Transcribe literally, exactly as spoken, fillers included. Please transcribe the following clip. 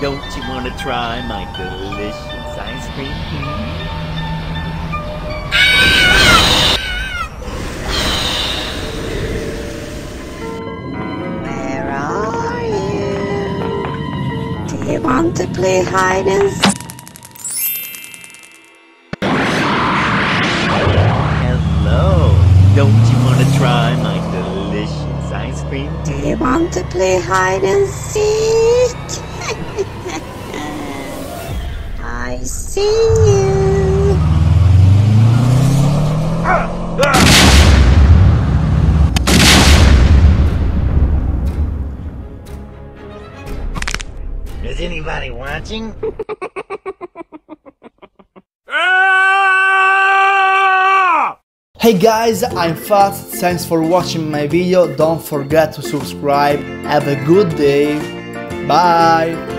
Don't you want to try my delicious ice cream? Where are you? Do you want to play hide and seek? Hello. Don't you want to try my delicious ice cream? Do you want to play hide and seek? I see you. Is anybody watching? Hey guys, I'm Fat, thanks for watching my video, don't forget to subscribe, have a good day, bye!